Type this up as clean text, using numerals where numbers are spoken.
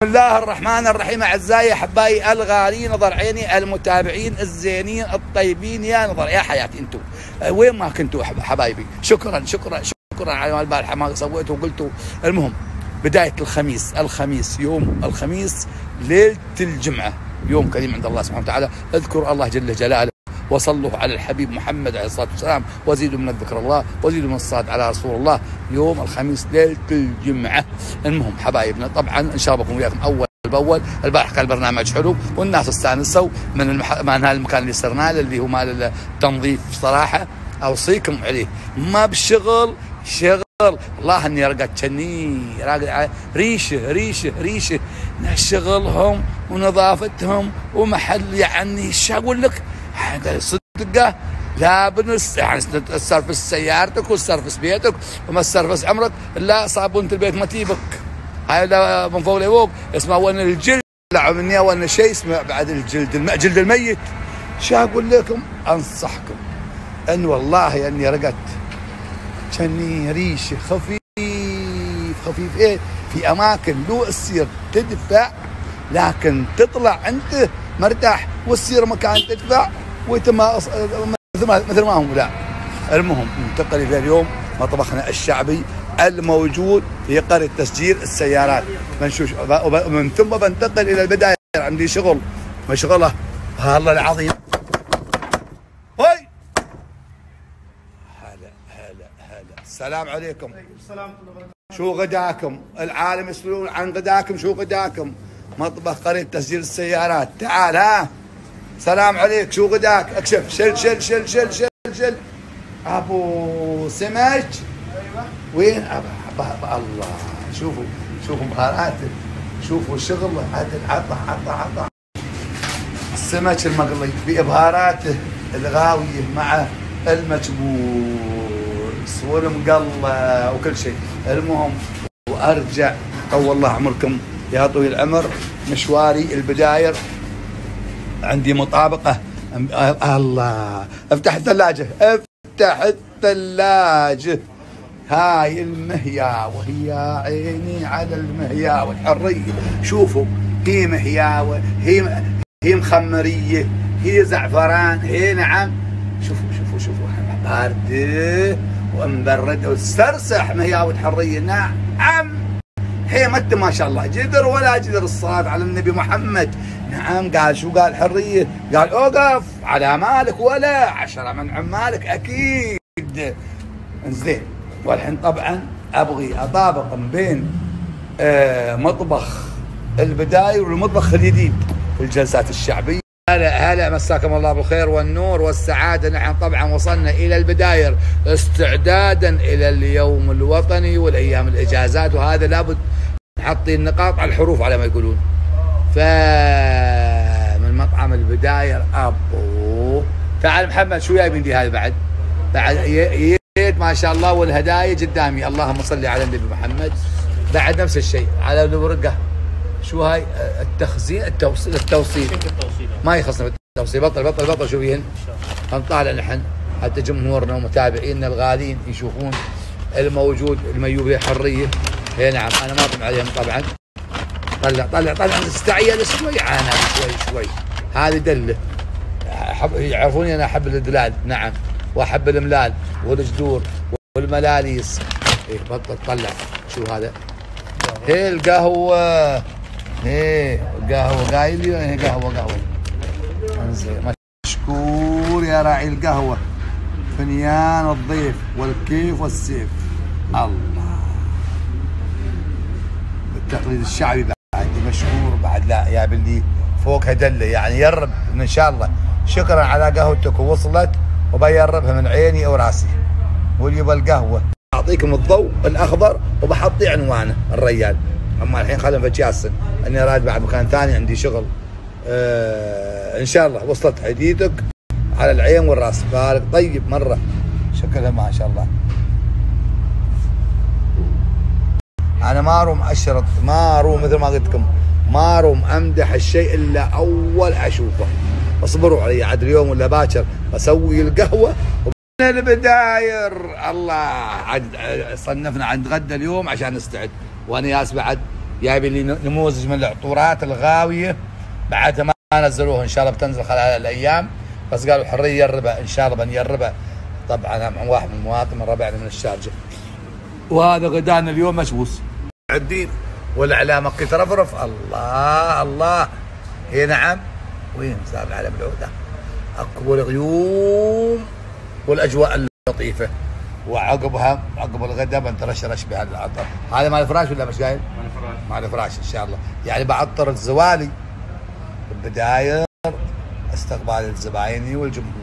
بسم الله الرحمن الرحيم. اعزائي احبائي الغالين، نظر عيني المتابعين الزينين الطيبين، يا نظر يا حياتي انتم وين ما كنتوا حبايبي، شكرا شكرا شكرا على البارحه ما سويتوا وقلتوا. المهم بدايه الخميس يوم الخميس ليله الجمعه، يوم كريم عند الله سبحانه وتعالى. اذكروا الله جل جلاله وصلوا على الحبيب محمد عليه الصلاه والسلام، وزيدوا من الذكر الله وزيدوا من الصلاه على رسول الله. يوم الخميس ليله الجمعه. المهم حبايبنا، طبعا ان شاء الله بكم وياكم اول باول. البارح كان البرنامج حلو والناس استانسوا من هذا المكان اللي صرنا له اللي هو مال التنظيف. صراحه اوصيكم عليه، ما بالشغل شغل. والله اني رقدت كني راقد ريشه ريشه ريشه، شغلهم ونظافتهم ومحل، يعني شو اقول لك، هذا صدقه لا بنس يعني تسرفس سيارتك وتسرفس بيتك وما تسرفس عمرك الا صابونه البيت ما تجيبك. هذا من فوق لفوق اسمه وين الجلد، طلعوا مني وين شيء اسمه بعد الجلد، جلد الميت. شو اقول لكم، انصحكم ان والله اني رقدت كني ريشه خفيف ايه في اماكن لو تصير تدفع لكن تطلع انت مرتاح، وتصير مكان تدفع وانت مثل ما هم. لا المهم ننتقل الى اليوم مطبخنا الشعبي الموجود في قرية تسجيل السيارات منشوش، ومن ثم بنتقل الى البداية. عندي شغل مشغله الله العظيم. هاي هلا السلام عليكم. شو غداكم؟ العالم يسألون عن غداكم، شو غداكم؟ مطبخ قرية تسجيل السيارات. تعال ها، سلام عليك، شو غداك؟ اكشف. شل شل شل شل شل شل ابو سمك. ايوه وين الله، شوفوا بهاراته، شوفوا شغله. عطى السمك المقلي بابهاراته الغاويه مع المكبوس والمقلى وكل شيء. المهم وارجع طول الله عمركم يا طويل العمر، مشواري البداير عندي مطابقه. الله، افتح الثلاجه. هاي المهياوه، هي عيني على المهياوه الحريه. شوفوا، هي مهياوه، هي مخمريه، هي زعفران، هي نعم. شوفوا بارده ومبرده وتسترسح. مهياوه حريه نعم. هي مت ما شاء الله، جدر ولا جدر. الصلاة على النبي محمد. نعم. قال شو قال؟ حرية. قال اوقف على مالك ولا 10 من عمالك اكيد. انزين، والحين طبعا ابغي اطابق بين مطبخ البداية والمطبخ الجديد في الجلسات الشعبية. هلا مساكم الله بالخير والنور والسعادة. نحن طبعا وصلنا إلى البداير استعدادا إلى اليوم الوطني والأيام الإجازات، وهذا لابد نحطي النقاط على الحروف على ما يقولون. فمن مطعم البداير أبو تعال محمد، شو جايبين دي هذا بعد يد ما شاء الله، والهدايا قدامي. اللهم صل على النبي محمد. بعد نفس الشيء على الورقة. شو هاي؟ التخزين، التوصيل ما يخصنا بالتوصيل. بطل شو فيهن؟ نطالع نحن حتى جمهورنا ومتابعينا الغالين يشوفون الموجود. الميوبية حرية، هي نعم. انا ما اطلع عليهم طبعا. طلع استعيل شوي، عانى شوي. هذه دله. يعرفوني انا احب الدلال، نعم، واحب الملال والجدور والملاليس. ايه بطل طلع. شو هذا؟ هي القهوة، هي قهوة قايل لي، هي قهوة. انزين، مشكور يا راعي القهوة، فنيان الضيف والكيف والسيف. الله، بالتقليد الشعبي بعد مشكور بعد. لا يا باللي فوق هدله، يعني يرب ان شاء الله. شكرا على قهوتك ووصلت، وبيربها من عيني وراسي. واليبا القهوة اعطيكم الضوء الاخضر وبحطي عنوانه الريال. اما الحين خلينا في جاسن، اني راد بعد مكان ثاني عندي شغل. ان شاء الله وصلت حديدك على العين والراس. بارك طيب مره، شكلها ما شاء الله. انا ما اروم اشرط، ما اروم مثل ما قلت لكم، ما اروم امدح الشيء الا اول اشوفه. اصبروا علي عاد اليوم ولا باكر بسوي القهوه. البداير الله، عاد صنفنا عند غدا اليوم عشان نستعد. وانا ياس بعد جايب لي نموذج من العطورات الغاويه بعد ما نزلوها، ان شاء الله بتنزل خلال الايام، بس قالوا حريه يربها ان شاء الله بنجربها. طبعا مع واحد من المواطن من ربعنا من الشارجه. وهذا غدانا اليوم مشبوس عدين والاعلام ترفرف. الله الله. اي نعم. وين صار العلم العوده؟ اكو الغيوم والاجواء اللطيفه، وعقبها عقب الغداء بنترشرش بهذا العطر. هذا مال الفراش ولا مش قايل؟ مال الفراش. مال الفراش ان شاء الله. يعني بعطر الزوالي. البدايه استقبال الزباين والجمهور.